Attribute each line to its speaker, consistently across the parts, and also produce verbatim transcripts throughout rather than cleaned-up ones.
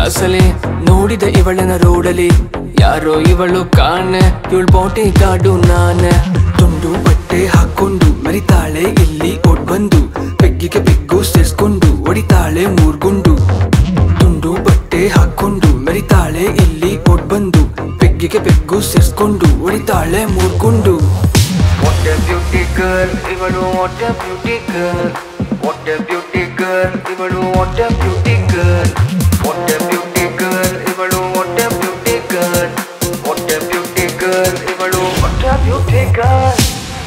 Speaker 1: ಕ್ಲಾಸಲ್ಲಿ ನೋಡಿದ ಇವಳನ ರೋಡಲ್ಲಿ ಯಾರೋ ಇವಳು ಕಾಣೆ ಇವಳು ಬಾಟಿ ಗಾಡು ನಾನೆ ತುಂಡು ಬಟ್ಟೆ ಹಾಕೊಂಡು ಮರಿತಾಳೆ ಇಲ್ಲಿ ಓಡ್ ಬಂದು ಪೆಗ್ಗಿಗೆ ಪೆಗ್ಗು ಸೇರ್ಸ್ಕೊಂಡು ಹೊಡಿತಾಳೆ ಮೂರ್ಗುಂಡು ತುಂಡು ಬಟ್ಟೆ ಹಾಕೊಂಡು ಮರಿತಾಳೆ ಇಲ್ಲಿ ಓಡ್ ಬಂದು ಪೆಗ್ಗಿಗೆ ಪೆಗ್ಗು ಸೇರ್ಸ್ಕೊಂಡು ಹೊಡಿತಾಳೆ ಮೂರ್ಗುಂಡು What a beauty girl, ಇವಳು what a beauty girl. What a beauty girl, ಇವಳು what a beauty girl. What a beauty girl, ಇವಳು what a beauty girl. What a beauty girl, ಇವಳು what a beauty girl.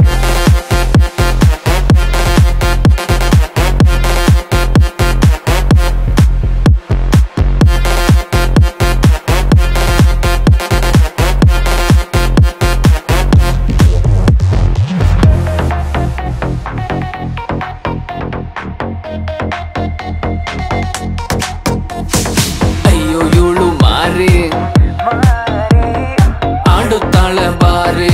Speaker 1: ಆಡುತ್ತಾಳೆ ಬಾರಿ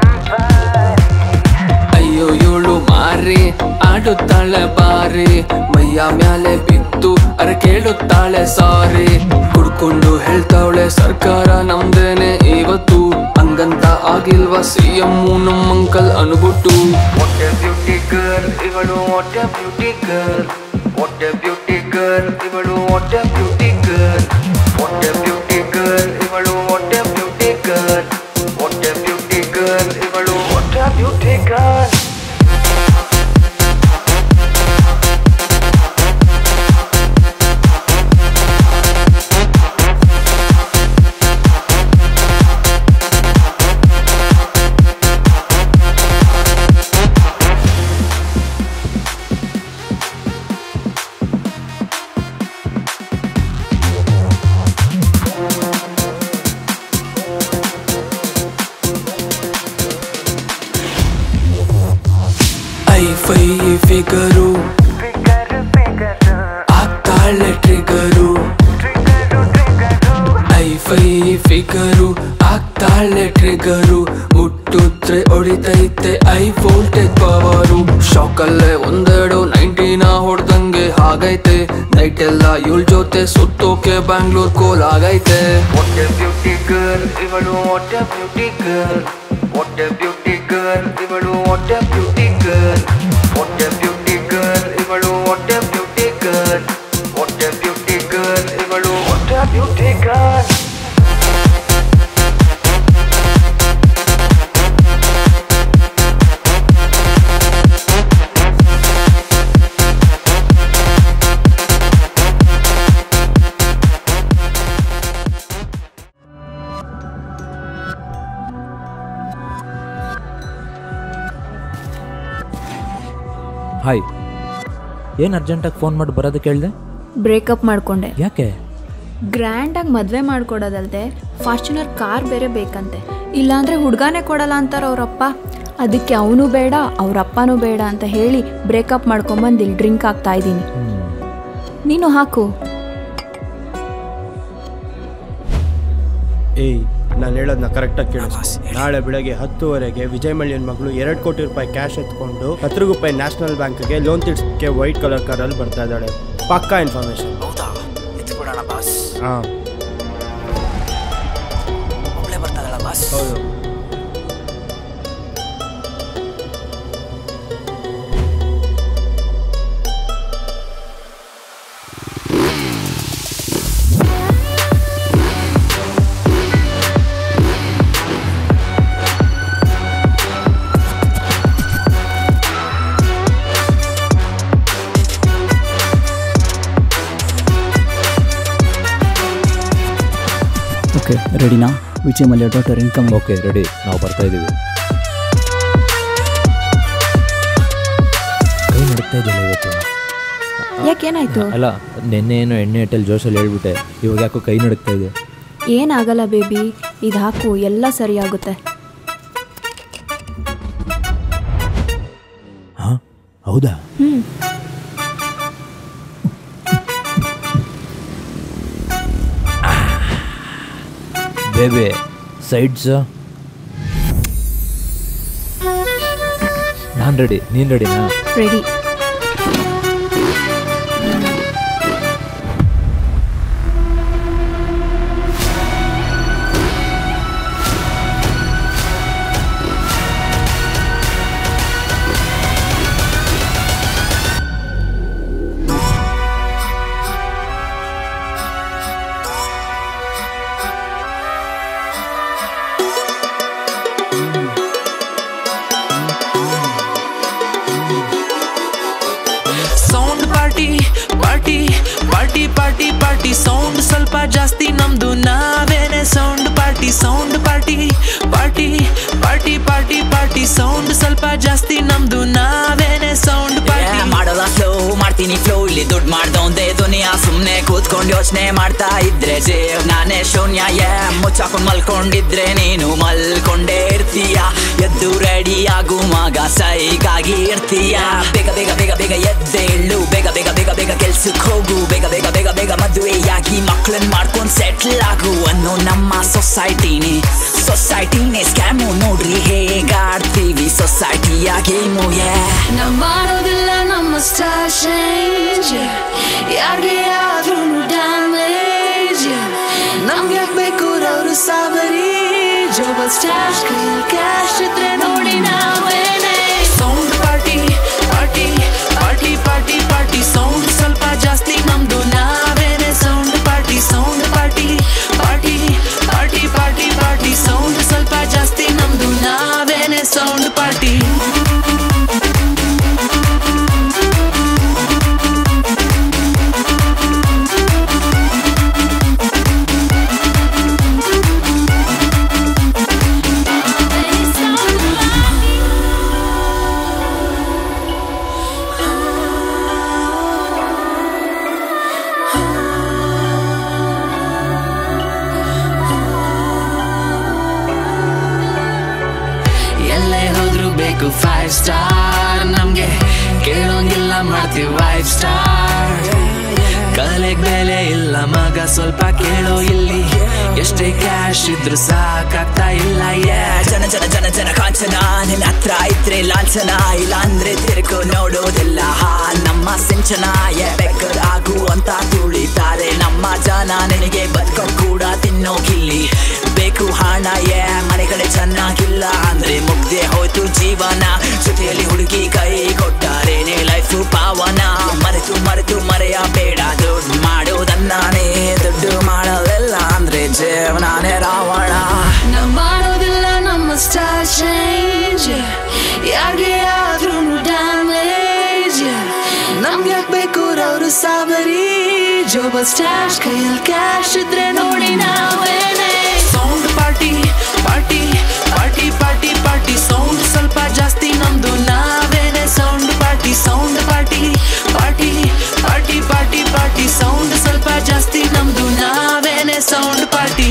Speaker 1: ಅಯ್ಯೋ ಇವಳು ಮಾರಿ ಆಡುತ್ತಾಳೆ ಬಾರಿ ಮೈಯ ಮ್ಯಾಲೆ ಬಿತ್ತು ಅರೆ ಕೇಳುತ್ತಾಳೆ ಸಾರಿ ಕುಡ್ಕೊಂಡು ಹೇಳ್ತಾವಳೆ ಸರ್ಕಾರ ನಮ್ದೇನೆ ಇವತ್ತು ಹಂಗಂತ ಆಗಿಲ್ವಾ ಸಿ ಎಂ ನಮ್ಮ ಅಂಕಲ್ ಅನ್ಬಿಟ್ಟು What a beauty girl, ಇವಳು what a beauty girl. What a beauty girl, ಇವಳು what a beauty girl. What a beauty girl, ಇವಳು what a beauty girl. What a beauty girl, ಇವಳು what a beauty girl. Hi fi figure ಆಗ್ತಾಳೆ trigger hi fi figure ಆಗ್ತಾಳೆ trigger ಮುಟ್ಟುತ್ರೆ ಹೊಡಿತೈತೆ high voltage power ಶಾಕಲ್ಲೇ ಒಂದೆರಡು ನೈಂಟಿನ ಹೊಡ್ದಂಗೆ ಹಾಗೈತೆ ನೈಟ್ ಎಲ್ಲ ಇವಳ ಜೊತೆ ಸುತ್ತೋಕೆ ಬ್ಯಾಂಗ್ಳೂರ್ ಕೋಲ್ ಆಗೈತೆ What a beauty girl, ಇವಳು what a beauty girl. What a beauty girl, ಇವಳು what a beauty girl. What a beauty girl, ಇವಳು what a beauty girl. What a beauty girl, ಇವಳು what a beauty girl.
Speaker 2: Hi, ಏನು ಅರ್ಜೆಂಟಾಗಿ phone ಮಾಡಿ ಬರೋದಕ್ಕೆ ಹೇಳಿದೆ?
Speaker 3: Breakup ಮಾಡ್ಕೊಂಡೆ.
Speaker 2: ಯಾಕೆ?
Speaker 3: ಗ್ರ್ಯಾಂಡಾಗಿ ಮದುವೆ ಮಾಡ್ಕೊಡೋದಲ್ದೆ ಫಾರ್ಚುನರ್ ಕಾರ್ ಬೇರೆ ಬೇಕಂತೆ, ಇಲ್ಲಾಂದರೆ ಹುಡುಗಾನೇ ಕೊಡಲ್ಲ ಅಂತಾರೆ ಅವರಪ್ಪ. ಅದಕ್ಕೆ ಅವನು ಬೇಡ ಅವರಪ್ಪನೂ ಬೇಡ ಅಂತ ಹೇಳಿ ಬ್ರೇಕಪ್ ಮಾಡ್ಕೊಂಬಂದು ಇಲ್ಲಿ ಡ್ರಿಂಕ್ ಆಗ್ತಾ ಇದ್ದೀನಿ. ನೀನು ಹಾಕು.
Speaker 4: ಏಯ್, ನಾನು ಹೇಳೋದನ್ನ ಕರೆಕ್ಟಾಗಿ ಕೇಳಿಸ್. ನಾಳೆ ಬೆಳಗ್ಗೆ ಹತ್ತುವರೆಗೆ ವಿಜಯ್ ಮಲ್ಯನ್ ಮಗಳು ಎರಡು ಕೋಟಿ ರೂಪಾಯಿ ಕ್ಯಾಶ್ ಎತ್ಕೊಂಡು ಹತ್ತು ರೂಪಾಯಿ ನ್ಯಾಷನಲ್ ಬ್ಯಾಂಕ್ಗೆ ಲೋನ್ ತಿರ್ಸಕ್ಕೆ ವೈಟ್ ಕಲರ್ ಕಾರಲ್ಲಿ ಬರ್ತಾ ಇದ್ದಾಳೆ. ಪಕ್ಕಾ ಇನ್ಫಾರ್ಮೇಶನ್.
Speaker 5: ಹೌದಾ? ಎತ್ಬಿಡೋಣ ಬಾಸ್.
Speaker 4: ಹಾಂ,
Speaker 5: ಒಳ್ಳೆ ಬರ್ತಾ ಇದ್ದಾಳ ಬಾಸ್.
Speaker 4: ಹೌದು.
Speaker 6: ಓಕೆ, ರೆಡಿನಾ? Vijay Mallya daughter income.
Speaker 2: Okay, ready, ನಾವು ಬರ್ತಾ ಇದ್ದೀವಿ. ಕೈ ನಡುಕ್ತಾ ಇದೆಯಲ್ಲ ಇವತ್ತು.
Speaker 3: ಯಾಕೇನಾಯ್ತು?
Speaker 2: ಅಲ್ಲ, ನೆನ್ನೆ ಏನೋ ಎಣ್ಣೆ ಇಟ್ಟಲ್ಲಿ ಜೋಶಲ್ಲಿ ಹೇಳ್ಬಿಟ್ಟೆ, ಇವಾಗ ಯಾಕೋ ಕೈ ನಡುಕ್ತಾ ಇದೆ.
Speaker 3: ಏನಾಗಲ್ಲ ಬೇಬಿ, ಇದು ಹಾಕು, ಎಲ್ಲ ಸರಿಯಾಗುತ್ತೆ.
Speaker 2: ಹಾಂ, ಹೌದಾ?
Speaker 3: ಹ್ಞೂ.
Speaker 2: Baby sides. ನಾನು ರೆಡಿ, ನೀನು ರೆಡಿನಾ?
Speaker 3: ರೆಡಿ.
Speaker 1: ಪಾರ್ಟಿ ಸೌಂಡ್ ಸ್ವಲ್ಪ ಜಾಸ್ತಿ ನಮ್ದು ನಾವೇನೆ sound party sound party party party party party sound ಸ್ವಲ್ಪ ಜಾಸ್ತಿ ನಮ್ದು ನಾವೇನೆ ಸೌಂಡ್ ಪಾರ್ಟಿ
Speaker 5: ಮಾಡೋದ ಫ್ಲೋ ಮಾಡ್ತೀನಿ ಫ್ಲೋ ಇಲ್ಲಿ ದುಡ್ಡು ಮಾಡ್ದೊಂದೇ ದುನಿಯಾ ಸುಮ್ನೆ ಕೂತ್ಕೊಂಡು ಯೋಚನೆ ಮಾಡ್ತಾ ಇದ್ರೆ ಜೇವ್ ನಾನೇ ಶೂನ್ಯ ಯೇ ಮುಚ್ಚಾಕೊಂಡ್ ಮಲ್ಕೊಂಡಿದ್ರೆ ನೀನು ಮಲ್ಕೊಂಡೇ ಇರ್ತೀಯ ಎದ್ದು ರೆಡಿ ಆಗು ಮಗ ಸೈಗಾಗಿ ಇರ್ತೀಯ ಬೇಗ ಬೇಗ ಬೇಗ ಬೇಗ ಎದ್ದೆ ಇಳ್ಳು ಬೇಗ ಬೇಗ ಬೇಗ ಬೇಗ ಕೆಲ್ಸಕ್ಕೆ ಹೋಗು ಬೇಗ ಬೇಗ ಬೇಗ ಬೇಗ ಮದುವೆಯಾಗಿ ಮಕ್ಳನ್ ಮಾಡ್ಕೊಂಡ್ ಸೆಟ್ಲ್ ಆಗು ಅನ್ನೋ ನಮ್ಮ ಸೊಸೈಟಿನೇ ಸೊಸೈಟಿನೇ ಸ್ಕ್ಯಾಮು ನೋಡ್ರಿ ಹೇಗಾಡ್ತೀವಿ ಸೊಸೈಟಿಯ ಗೇಮು ಯೇ
Speaker 1: ನಾವ್ ಮಾಡೋದಿಲ್ಲ ನಮ್ಮ ಸ್ಟಾರ್ ಚೇಂಜ್ ಯಾರಿಗೆ ಆದ್ರೂ ಡ್ಯಾಮೇಜ್ ನಮ್ಗೆ ಬೇಕು ಅವರು ಸಾವರಿ ಜೋಬಲ್ ಸ್ಟಾರ್ ಕ್ಯಾಶ್ ಇದ್ರೆ ನೋಡಿ ನಾವೇನೆ sound party party party party party sound ಸ್ವಲ್ಪ ಜಾಸ್ತಿ ನಮ್ದು ನಾವೇನೆ sound party sound party party party party party sound ಸ್ವಲ್ಪ ಜಾಸ್ತಿ ನಮ್ದು ನಾವೇನೆ ಸೌಂಡ್ ಪಾರ್ಟಿ ಫೈವ್ ಸ್ಟಾರ್ ನಮ್ಗೆ ಕೇಳೋಂಗಿಲ್ಲ ಮಾಡ್ತೀವಿ ಫೈವ್ ಸ್ಟಾರ್ ಕಲೆಗ್ ಬೆಲೆ ಇಲ್ಲ ಮಗ ಸ್ವಲ್ಪ ಕೇಳೋ ಇಲ್ಲಿ ಎಷ್ಟೇ ಕ್ಯಾಶ್ ಇದ್ರು ಸಾಕಾಗ್ತಾ ಇಲ್ಲ
Speaker 5: ಜನ ಜನ ಜನ ಜನ ಕಾಂಚನ ನಿನ್ನ ಹತ್ರ ಇದ್ರೆ ಲಾಂಛನ ಇಲ್ಲ ಅಂದ್ರೆ ತಿರುಗು ನೋಡೋದಿಲ್ಲ ಹಾ ನಮ್ಮ ಸಿಂಚನ ಏ ಬೆಕ್ಕರ್ ಆಗು ಅಂತ ತುಳಿತಾರೆ ನಮ್ಮ ಜನ ನಿನಗೆ ಬದುಕೋ ಕೂಡ ತಿನ್ನೋಗಿಲ್ಲಿ ಬೇಕು ಹಣ ಏ ಮನೆ ಕಡೆ ಚೆನ್ನಾಗಿಲ್ಲ ಅಂದ್ರೆ ಮುಗ್ದೆ ಹೋಯ್ತು ಜೀವನ ಜೊತೆಯಲ್ಲಿ ಹುಡುಗಿ ಕೈ ಕೊಟ್ಟಾರೇನೆ ಲೈಫು ಪಾವನ ಮರೆತು ಮರೆತು ಮರೆಯಬೇಡ ದುಡ್ಡು ಮಾಡೋದನ್ನಾನೇ ದುಡ್ಡು ಮಾಡಲಿಲ್ಲ ಅಂದ್ರೆ ಜೀವನಾನೇ ರಾವಣ
Speaker 1: ನಾವ್ ಮಾಡೋದಿಲ್ಲ ನಮ್ಮ ಸ್ಟಾರ್ ಚೇಂಜ್ ಯಾರಿಗೆ ಆದ್ರೂ ಡ್ಯಾಮೇಜ್ ನಮ್ಗೆ ಬೇಕು ಅವರು ಸಾವರಿ ಜೋಬಲ್ ಸ್ಟಾರ್ ಕೈಯಲ್ಲಿ ಕ್ಯಾಶ್ ಇದ್ರೆ ನೋಡಿ ನಾವೇನೆ sound party party party party party sound ಸ್ವಲ್ಪ ಜಾಸ್ತಿ ನಮ್ದು ನಾವೇನೆ sound party sound party party party party party sound ಸ್ವಲ್ಪ ಜಾಸ್ತಿ ನಮ್ದು ನಾವೇನೆ ಸೌಂಡ್ ಪಾರ್ಟಿ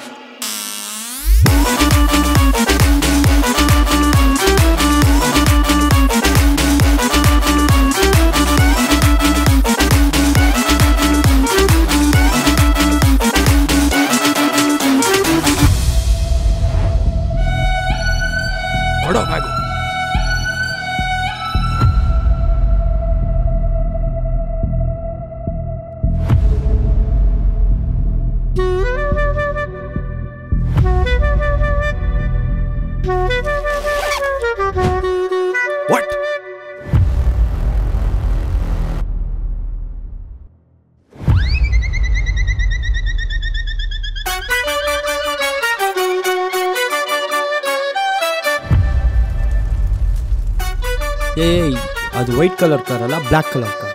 Speaker 4: ಏಯ್ ಅದು ವೈಟ್ ಕಲರ್ ಕಾರ್ ಅಲ್ಲ ಬ್ಲ್ಯಾಕ್ ಕಲರ್ ಕಾರ್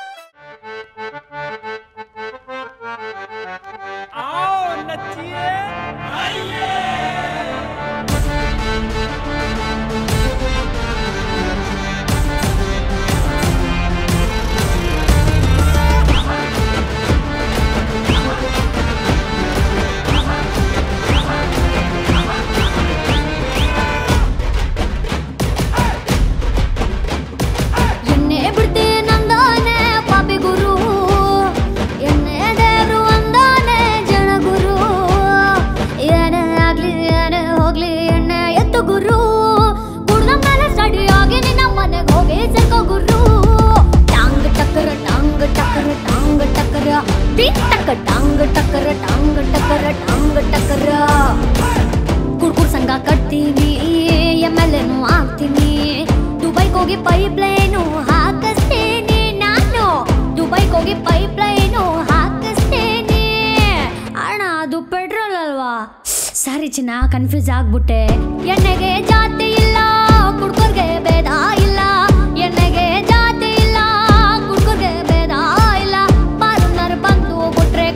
Speaker 7: टांग टकर टांग टकर टांग टकर कुड़कुड़ संग कट्तीनी एमएलएनु ಆಗ್ತೀನಿ ದುಬೈಗೆ ಹೋಗಿ ಪೈಪ್ಲೈನು ಹಾಕಿಸ್ತೀನಿ ನಾನು ದುಬೈಗೆ ಹೋಗಿ ಪೈಪ್ಲೈನು ಹಾಕಿಸ್ತೀನಿ ಅಣ್ಣ ಅದು ಪೆಟ್ರೋಲ್ ಅಲ್ವಾ ಸಾರಿ ಚಿನ್ನ ಕನ್ಫ್ಯೂಸ್ ಆಗ್ಬಿಟ್ಟೆ ಎಣ್ಣೆಗೆ ಜಾತಿ ಇಲ್ಲ ಕುಡ್ಕರ್ಗೆ ಭೇದ ಇಲ್ಲ ಎಣ್ಣೆಗೆ ಜಾತಿ ಇಲ್ಲ ಕುಡ್ಕರ್ಗೆ ಭೇದ ಇಲ್ಲ ಪಾರ್ಟ್ನರ್ ಬಂದು ಬಿಟ್ರೆ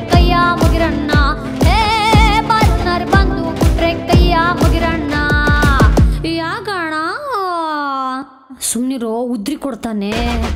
Speaker 7: ಸುಮ್ನಿರೋ ಉದ್ರಿ ಕೊಡ್ತಾನೆ.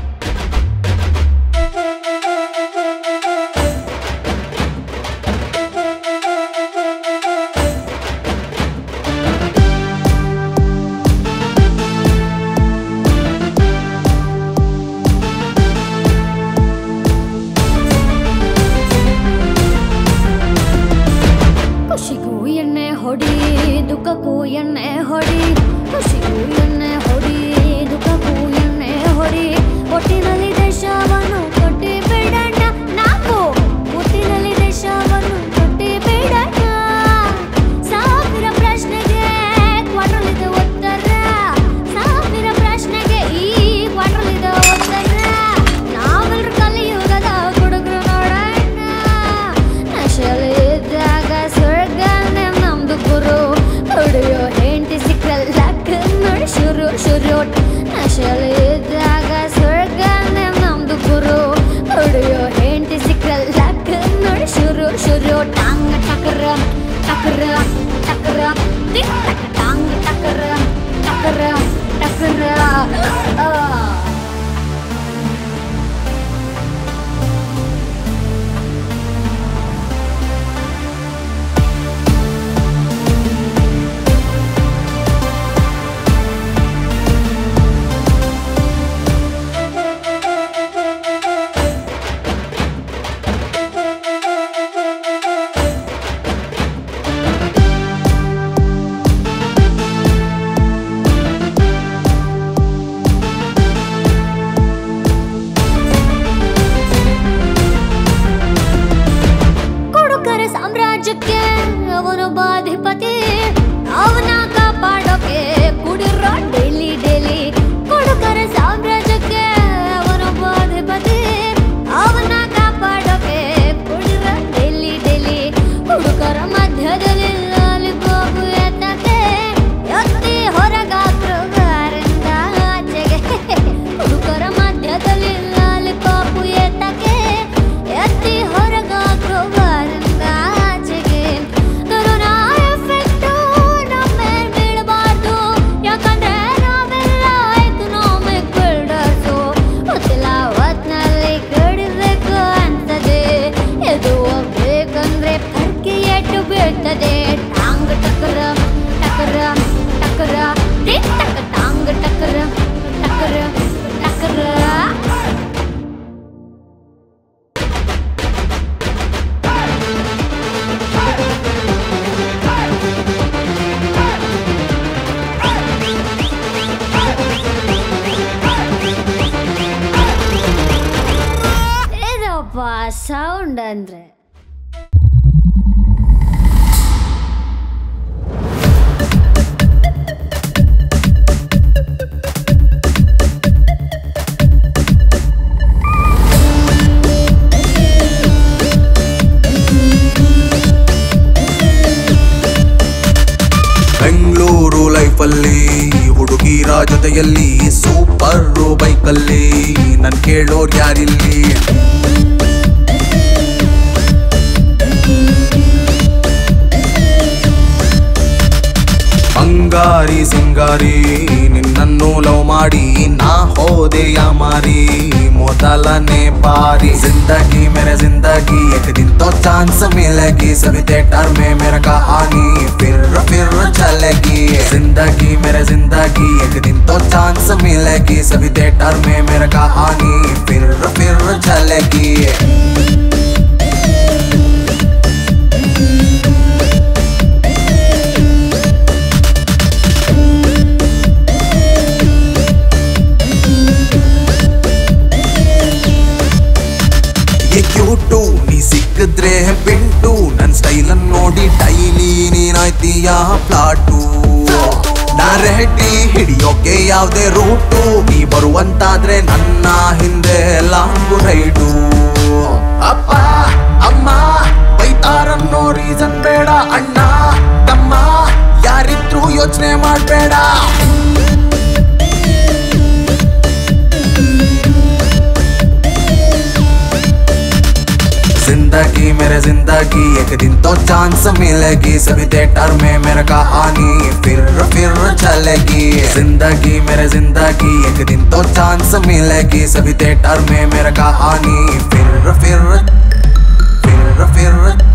Speaker 7: ಖುಷಿಗೂ ಎಣ್ಣೆ ಹೊಡಿ ದುಃಖಕ್ಕೂ ಎಣ್ಣೆ ಹೊಡಿ, ಖುಷಿಗೂ ಎಣ್ಣೆ ಹೊಡಿ ದುಃಖಕ್ಕೂ ಎಣ್ಣೆ ಹೊಡಿ. ಒಟ್ಟಿನಲ್ಲಿ ದೇಶವನ್ನು ಕೊಟ್ಟಿ ಬಿಡೋಣ ನಾವು, ಒಟ್ಟಿನಲ್ಲಿ ದೇಶವನ್ನು ಕೊಟ್ಟಿ ಬಿಡೋಣ. ಸಾವಿರ ಪ್ರಶ್ನೆಗೆ ಕ್ವಾರ್ಟರ್ಲಿದ ಉತ್ತರ, ಸಾವಿರ ಪ್ರಶ್ನೆಗೆ ಈ ಕ್ವಾರ್ಟರ್ಲಿದ ಉತ್ತರ. ನಾವೆಲ್ಲರೂ ಕಲಿಯುಗದ ಹುಡುಗರು ನೋಡೋಣ, ನಶೆಯಲ್ಲಿ ಇದ್ದಾಗ ಸ್ವರ್ಗನೇ ನಮ್ದು ಗುರು. ಹೊಡೆಯೋ ಹೆಂಡತಿ ಸಿಕ್ಕಲ್ಲ ನೋಡಿ ಶುರು ಶುರು, ನಶೆಯಲ್ಲಿ ಇದ್ದಾಗ ಸ್ವರ್ಗನೇ ನಮ್ದು ಗುರು. ಹೊಡೆಯೋ ಹೆಂಡತಿ ಸಿಕ್ಕಲ್ಲ ನೋಡಿ ಶುರು ಶುರು. ಟಾಂಗ್ ಟಕರ ಟಕರ ಟಕರ ಟಿಕ್ ಟಕ್ ಟಾಂಗ್ ಟಕರ ಟಕರ ಟಕರ. ಸಾಮ್ರಾಜ್ಯಕ್ಕೆ ಅವನೊಬ್ಬ ಅಧಿಪತಿ, ಅವನ ಕಾಪಾಡೋಕೆ ಕುಡಿರೋ ಡೈಲಿ ಡೈಲಿ. ಕೊಡುಕರ ಸಾಮ್ರಾಜ್ಯಕ್ಕೆ ಅವನೊಬ್ಬ ಅಧಿಪತಿ, ಅವನ ಕಾಪಾಡೋಕೆ ಕುಡಿರೋ ಡೈಲಿ ಡೈಲಿ. ಹುಡುಕರ ಮಧ್ಯದಲ್ಲಿ ಲಾಲಿಪಾಪು ಎತ್ತಕ್ಕೆ ಎತ್ತಿ ಹೊರಗಾಕ್ರು ಗಾರಿಂದ ಆಚೆಗೆ. ಹುಡುಕರ ಮಧ್ಯದಲ್ಲಿ ಲಾಲಿಪಾಪು ಎತ್ತಕ್ಕೆ ಎತ್ತಿ ಹೊರಗಾಕ್ರು ಗಾರಿಂದ ಆಚೆಗೆ. ಕೊರೋನಾ ಎಫೆಕ್ಟು ನಮ್ಮೇಲ್ ಬೀಳಬಾರ್ದು, ಯಾಕಂದ್ರೆ ನಾವೆಲ್ಲ ಎಕನಾಮಿಕ್ ಬಿಲ್ಡರ್ಸು. ಗೊತ್ತಿಲ್ಲ ಹೊತ್ನಲ್ಲಿ ಕಡಿಬೇಕು ಅಂತದೆ, ಎದು ಹೋಗ್ಬೇಕಂದ್ರೆ ಕರ್ಕಿ ಎಟ್ಟು ಬೀಳ್ತದೆ. ಟಾಂಗ್ ಟಕರ ಟಕರ ಟಕರ ಟಿಕ್ ಟಕ್ ಟಾಂಗ್ ಟಕರ ಟಕರ ಟಕರ. ಇದಪ್ಪ ಸೌಂಡ್ ಅಂದ್ರೆ.
Speaker 8: ಬೆಂಗಳೂರು ಲೈಫಲ್ಲಿ ಹುಡುಗಿರ ಜೊತೆಯಲ್ಲಿ ಸೂಪರ್ ಬೈಕಲ್ಲಿ ನನ್ ಕೇಳೋರ್ ಯಾರಿಲ್ಲಿ. ಬಂಗಾರಿ ಸಿಂಗಾರಿ ನಿನ್ನನ್ನು ಲವ್ ಮಾಡಿ ನಾ ಹೋದೆಯ ಮಾರಿ ಮೊದಲನೇ ಬಾರಿ. जिंदगी मेरे जिंदगी एक दिन तो चांस मिलेगी, सभी थिएटर में मेरा कहानी फिर फिर चलेगी. जिंदगी मेरे जिंदगी एक दिन तो चांस मिलेगी, सभी थिएटर में मेरा कहानी फिर फिर चलेगी. ಕ್ಯೂಟು ನೀ ಸಿಕ್ಕಿದ್ರೆ ಪಿಂಟು, ನನ್ ಸ್ಟೈಲ್ ಅನ್ನು ನೋಡಿ ಡೈಲಿ ನೀನಾಯ್ತೀಯ ಪ್ಲಾಟು. ನಾ ರೆಡ್ಡಿ ಹಿಡಿಯೋಕೆ ಯಾವ್ದೇ ರೂಟು, ನೀ ಬರುವಂತಾದ್ರೆ ನನ್ನ ಹಿಂದೆ ಲಾಂಗು ರೈಡು. ಅಪ್ಪ ಅಮ್ಮ ಬೈತಾರನ್ನೋ ರೀಸನ್ ಬೇಡ, ಅಣ್ಣ ತಮ್ಮ ಯಾರಿದ್ರು ಯೋಚನೆ ಮಾಡ್ಬೇಡ. जिंदगी मेरे मेरे जिंदगी एक दिन तो चांस मिलेगी सभी थिएटर में मेरा कहानी फिर फिर चलेगी जिंदगी मेरे जिंदगी एक दिन तो चांस मिलेगी सभी थिएटर में मेरा कहानी फिर फिर फिर फिर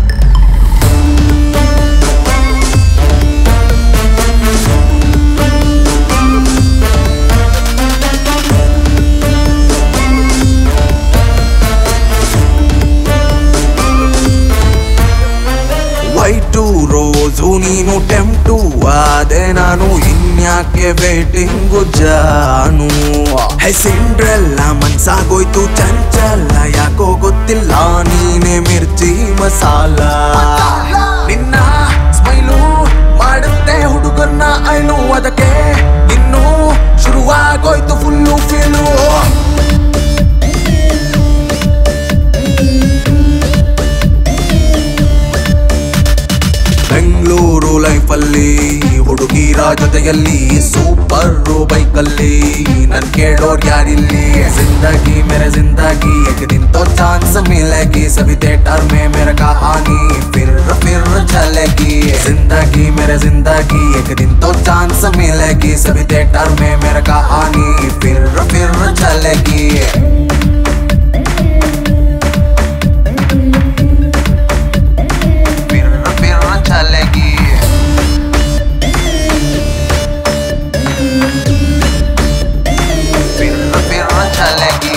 Speaker 8: ವೈಟು ರೋಸು ನೀನು ಟೆಂಪ್ಟು ಆದೆ ನಾನು ಇನ್ಯಾಕೆ ವೇಟಿಂಗು ಜಾನು ಹೇ ಸಿಂಡ್ರೆಲ್ಲ ಮನ್ಸಾಗೋಯ್ತು ಚಂಚಲ ಯಾಕೋ ಗೊತ್ತಿಲ್ಲ ನೀನೆ ಮಿರ್ಚಿ ಮಸಾಲ ನಿನ್ನ ಸ್ಮೈಲು ಮಾಡುತ್ತೆ ಹುಡುಗನ್ನ ಐನು ಅದಕ್ಕೆ ಇನ್ನು ಶುರುವಾಗೋಯ್ತು ಫುಲ್ಲು ಫೀಲು ಬೆಂಗಳೂರು ಲೈಫಲ್ಲಿ ಹುಡುಗಿರ ಜೊತೆಯಲ್ಲಿ ಸೂಪರ್ ಬೈಕಲ್ಲಿ ನನ್ ಕೇಳೋರ್ ಯಾರಿಲ್ಲಿ जिंदगी मेरे जिंदगी एक दिन तो चांस मिलेगी सभी थिएटर में मेरा कहानी फिर फिर चलेगी जिंदगी मेरे जिंदगी एक दिन तो चांस मिलेगी सभी थिएटर में मेरा कहानी फिर फिर चलेगी चलेगी फिर फिर चलेगी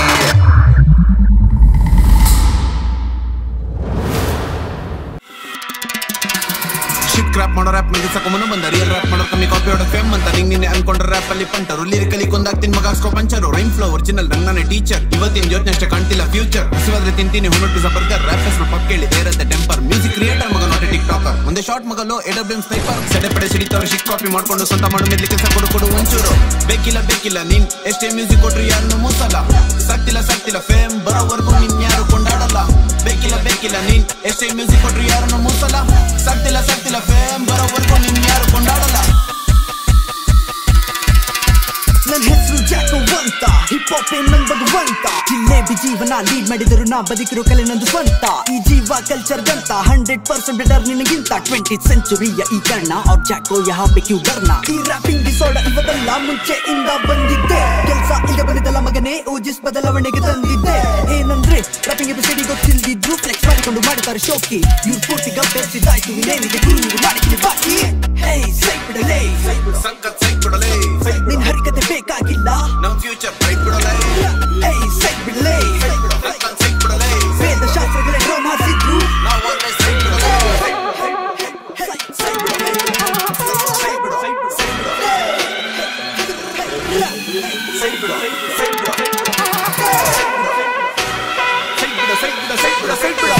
Speaker 8: ಶಿಟ್ ಕ್ರಾಪ್ ಮಾಡೋ ರ್ಯಾಪ್ ಮೇಲೆ ಸಕೊಂಬನು ಬಂದ ರಿಯಲ್ ರ್ಯಾಪ್ ಮಾಡೋ ಕಮ್ಮಿ ಕಾಪಿ ಹೊಡೋ ಫೇಮ್ ಅಂತ ನಿಂಗೆ ನೀನೆ ಅನ್ಕೊಂಡ್ರೆ ರ್ಯಾಪ್ ಅಲ್ಲಿ ಪಂಟರು ಲಿರಿಕಲಿ ಕೊಂದಾಗ್ತೀನಿ ಮಗ ಹಾಕ್ಸ್ಕೊ ಪಂಚರು ರೈಮ್ ಫ್ಲೋ ಒರಿಜಿನಲ್ ರಂಗನೇ ಟೀಚರ್ ಇವತ್ತಿನ ಯೋಚನೆ ಅಷ್ಟೇ ಕಾಣ್ತಿಲ್ಲ ಫ್ಯೂಚರ್ ಹಸಿವಾದ್ರೆ ತಿಂತೀನಿ ಹುಣ್ಣು ಪಿಜ್ಜಾ ಬರ್ಗರ್ ರ್ಯಾಪರ್ಸ್ ನ ಪಕ್ಕ ಕೇಳಿ ಇರುತ್ತೆ ಟೆಂಪರ್ ಮ್ಯೂಸಿಕ್ ಕ್ರಿಯೇಟರ್ ಮಗ ನಾಟ್ ಟಿಕ್ ಟಾಕರ್ ಒಂದೇ ಶಾರ್ಟ್ ಮಗಲು ಎಡಬ್ಲ್ಯೂ ಸ್ನೈಪರ್ ಸೆಡೆ ಪಡೆ ಸಿಡಿತವ್ರು ಶಿಕ್ ಕಾಪಿ ಮಾಡ್ಕೊಂಡು ಸ್ವಂತ ಮಾಡೋ ಮೇಲೆ ಕೆಲಸ ಕೊಡು ಕೊಡು ಒಂಚೂರು ಬೇಕಿಲ್ಲ ಬೇಕಿಲ್ಲ ನೀನ್ ಎಷ್ಟೇ ಮ್ಯೂಸಿಕ್ ಕೊಟ್ರು ಯಾರನ್ನು ಮೂಸಲ್ಲ ಸಾಕ್ತಿಲ್ಲ ಸಾಕ್ತಿಲ್ಲ ಫೇಮ್ ಬರೋವರೆಗೂ ನಿನ್ ಯಾರು ಕೊಂಡಾಡಲ್ಲ ಬೇಕಿಲ್ಲ ಬೇಕಿಲ್ಲ ನೀನ್ ಎಷ್ಟೇ ಮ್ಯೂಸಿಕ್ ಕೊಟ್ರು ಯಾರನ್ನು ಮೂಸಲ್ಲ ಸಾಕ್ತಿಲ್ಲ ಸಾಕ್ತಿಲ್ಲ ಫೇಮ್ ಬರೋವರೆಗೂ ನಿನ್ ಯಾರು ಕೊಂಡಾಡಲ್ಲ
Speaker 5: ನನ್ನ ಹೆಸರು ಜಾಕೋ ಅಂತ ಹಿಪ್ ಹಾಪ್ ನನ್ ಭಗವಂತ ಜಿಲ್ಲೆಬಿ ಜೀವನ ಲೀಡ್ ಮಾಡಿದರು ನಾ ಬದುಕಿರೋ ಕಲೆ ನಂದು ಸ್ವಂತ ಈ ಜೀವ ಕಲ್ಚರ್ ಗಂತ ಹಂಡ್ರೆಡ್ ಪರ್ಸೆಂಟ್ ಬೆಟರ್ ನಿನಗಿಂತ ಟ್ವೆಂಟಿ ಸೆಂಚುರಿಯ ಈ ಕರ್ಣ ಅವ್ರ ಜಾಕೋ ಯಹಾ ಪೆ ಕ್ಯೂ ಡರ್ನಾ ಈ ರ್ಯಾಪಿಂಗ್ ಡಿಸಾರ್ಡರ್ ಇವತ್ತಲ್ಲ ಮುಂಚೆಯಿಂದ ಬಂದಿದ್ದೆ ಕೆಲ್ಸ ಈಗ ಬಂದಿದ್ದಲ್ಲ ಮಗನೇ ಓಜಿಸ್ ಬದಲಾವಣೆಗೆ ತಂದಿದ್ದೆ ಏನಂದ್ರೆ ರ್ಯಾಪಿಂಗ್ ಎಬಿಸಿಡಿ ಗೊತ್ತಿಲ್ದಿದ್ರು ಫ್ಲೆಕ್ಸ್ ಮಾಡಿಕೊಂಡು ಮಾಡ್ತಾರೆ ಶೋಕಿ ಇವ್ರು ಪೂರ್ತಿ ಗಬ್ಬೆಸಿದಾಯ್ತು ಇನ್ನೇನಿದೆ ಗುರು ಮಾಡಿದ್ದೀನಿ ಬಾಕಿ ಹೇ ಸೈ ಬಿಡಲೇ ಸಂಕತ್ ಸೈ ಬಿಡಲೇ ನಿನ್ ಹರಿಕತೆ ಬೇಕಾಗಿಲ್ಲ ನಮ್ ಫ್ಯೂಚರ್ ಬ್ರೈಟ್ ಬಿಡಲೇ ಹೇ ಸೈ ಬಿಡಲೇ ಸೈ ಬಿಡಲೇ ವೇದ ಶಾಸ್ತ್ರಗಳೇ ಡ್ರೋಮ್ ಹಾಸಿದ್ರು ನಾವು ಒಂದೇ ಸೈ ಬಿಡಲೇ ಸೈ ಬಿಡಲೇ ಸೈ ಬಿಡಲೇ ಸೈ ಬಿಡಲೇ ಸೈ ಬಿಡಲೇ ಸೈ ಬಿಡಲೇ ಸೈ ಬಿಡಲೇ ಸೈ ಬಿಡಲೇ ಸೈ ಬಿಡಲೇ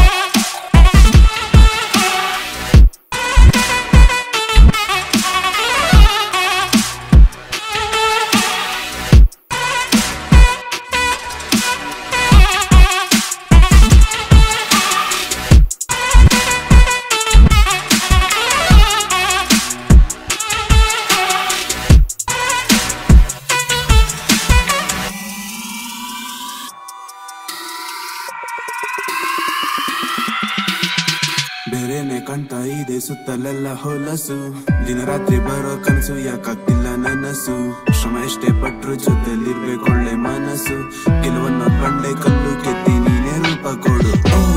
Speaker 5: ಬೇರೆನೆ ಕಾಣ್ತಾ ಇದೆ ಸುತ್ತಲೆಲ್ಲ ಹೊಲಸು ದಿನ ರಾತ್ರಿ ಬರೋ ಕನಸು ಯಾಕಾಗ್ತಿಲ್ಲ ನನಸು ಶ್ರಮ ಎಷ್ಟೇ ಪಟ್ರು ಜೊತೆಲಿರ್ಬೇಕು ಒಳ್ಳೆ ಮನಸ್ಸು ಗೆಲುವನ್ನು ಬಂಡೆ ಕಲ್ಲು ಕೆತ್ತಿ ನೀನೇ ರೂಪ ಕೊಡು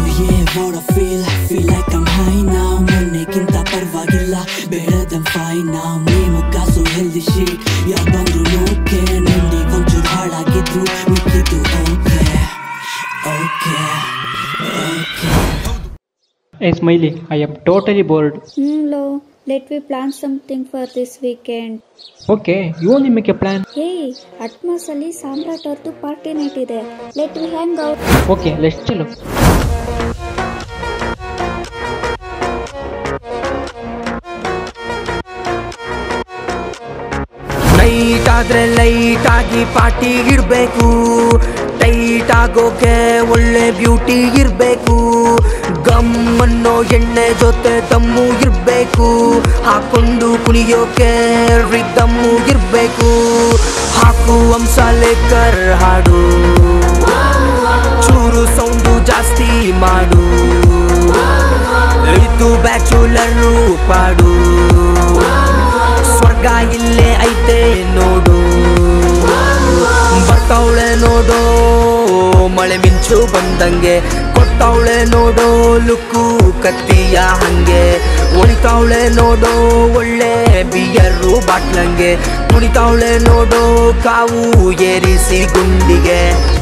Speaker 5: feel like I'm high now ಮೊನ್ನೆಗಿಂತ ಪರವಾಗಿಲ್ಲ ಬೇಡದ ಫೈನ್ ನೌ ನೇಮ ಕಾಸು ಹೆಲ್ದಿ ಶೀಟ್ ಯಾರು ಬಂದ್ರು ನೋಕೆ ನಂದಿ ಒಂಚೂರು ಹಾಳಾಗಿದ್ರು ಮಿಕ್ಕಿದ್ದು okay okay okay
Speaker 9: Hey Smiley, I am totally bored.
Speaker 10: Hmm, Lo, let me plan something for this weekend.
Speaker 9: Okay, you only make a plan.
Speaker 10: Hey, Atmos ali Samrat ಅವ್ರದ್ದು party night ಇದೆ. Let me hang out.
Speaker 9: Okay, let's chill.
Speaker 1: Night ಆದ್ರೆ light ಆಗಿ party ಇಡ್ಬೇಕು tight ಆಗೋಕೆ ಒಳ್ಳೆ beauty ಇರ್ಬೇಕು gum ಅನ್ನೋ ಎಣ್ಣೆ ಜೊತೆ ದಮ್ಮು ಇರ್ಬೇಕು ಹಾಕೊಂಡು ಕುಣಿಯೋಕೆ ದಮ್ಮು ಇರ್ಬೇಕು ಹಾಕು ಹಂಸಲೇಕರ್ ಹಾಡು ಚೂರು ಸೌಂಡು ಜಾಸ್ತಿ ಮಾಡು
Speaker 5: ಇದು ಬ್ಯಾಚುಲರು ಪಾಡು ಸ್ವರ್ಗ ಇಲ್ಲೇ ಐತೆ ನೋಡು ಬರ್ತಾವಳೆ ನೋಡೋ ಮಳೆ ಮಿಂಚು ಬಂದಂಗೆ ಕೊಟ್ಟವಳೆ ನೋಡೋ ಲುಕ್ಕು ಕತ್ತಿಯ ಹಂಗೆ ಉಳಿತಾವಳೆ ನೋಡೋ ಒಳ್ಳೆ ಬಿಯರು ಬಾಟ್ಲಂಗೆ ಕುಣಿತಾವಳೆ ನೋಡೋ ಕಾವು ಏರಿಸಿ ಗುಂಡಿಗೆ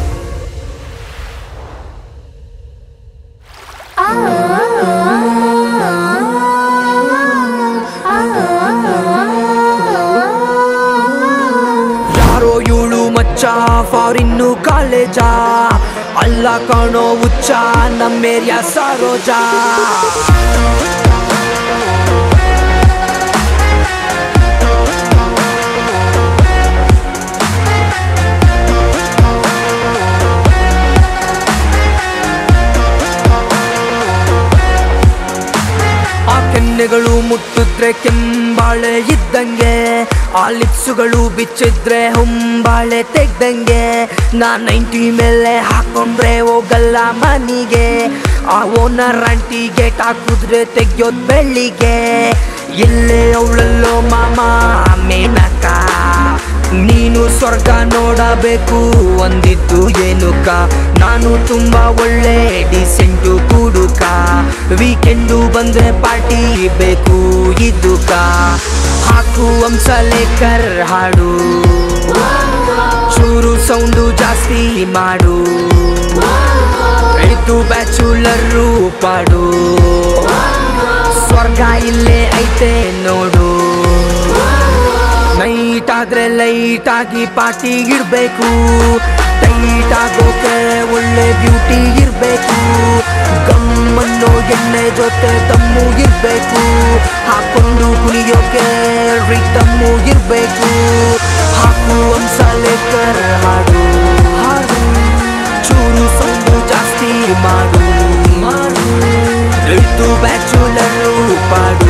Speaker 5: ಯಾರೋ ಇವಳು ಮಚ್ಚ ಫಾರಿನ್ನು ಕಾಲೇಜಾ ಅಲ್ಲ ಕಾಣೋ ಹುಚ್ಚ ನಮ್ಮೇರಿಯ ಸರೋಜಾ ಆ ಕೆನ್ನೆಗಳು ಮುಟ್ಟಿದ್ರೆ ಕೆಂಬಾಳೆ ಇದ್ದಂಗೆ ಆ ಲಿಪ್ಸುಗಳು ಬಿಚ್ಚಿದ್ರೆ ಹೊಂಬಾಳೆ ತೆಗ್ದಂಗೆ ನಾ ನೈಂಟಿ ಮೇಲೆ ಹಾಕೊಂಡ್ರೆ ಹೋಗಲ್ಲ ಮನಿಗೆ ಆ ಓನರ್ ಆಂಟಿ ಗೇಟ್ ಹಾಕಿದ್ರೆ ತೆಗ್ಯೋದ್ ಬೆಳ್ಳಿಗೆ ಎಲ್ಲೇ ಅವಳಲ್ಲೋ ಮಾಮ ಮೇನಕ ನೀನು ಸ್ವರ್ಗ ನೋಡಬೇಕು ಒಂದಿದ್ದು ಏನಕ್ಕ ನಾನು ತುಂಬಾ ಒಳ್ಳೆ ಡಿಸೆಂಟು ಕುಡುಕ ವೀಕೆಂಡು ಬಂದ್ರೆ ಪಾರ್ಟಿ ಬೇಕು ಇದ್ದುಕ ಹಾಕು ವಂಸಲೇಕರ್ ಹಾಡು ಚೂರು ಸೌಂಡು ಜಾಸ್ತಿ ಮಾಡು ಇದು ಬ್ಯಾಚುಲರು ಪಾಡು ಸ್ವರ್ಗ ಇಲ್ಲೇ ಐತೆ ನೋಡು ನೈಟ್ ಆದ್ರೆ ಲೈಟ್ ಆಗಿ ಪಾರ್ಟಿ ಇರ್ಬೇಕು ಟೈಟ್ ಆಗೋಕೆ ಒಳ್ಳೆ ಬ್ಯೂಟಿ ಇರ್ಬೇಕು ಗಮ್ಮನ್ನೋ ಎಣ್ಣೆ ಜೊತೆ ತಮ್ಮು ಇರ್ಬೇಕು ಹಾಕೊಂಡು ಕುಣಿಯೋಕೆ ರಿದಮ್ಮು ಇರ್ಬೇಕು ಹಾಕು ವಂಸಲೇಕರ್ ಹಾಡು ಹಾಡು ಚೂರು ಸೌಂಡು ಜಾಸ್ತಿ ಮಾಡು ಮಾಡು ಇದು ಬ್ಯಾಚುಲರು ಪಾಡು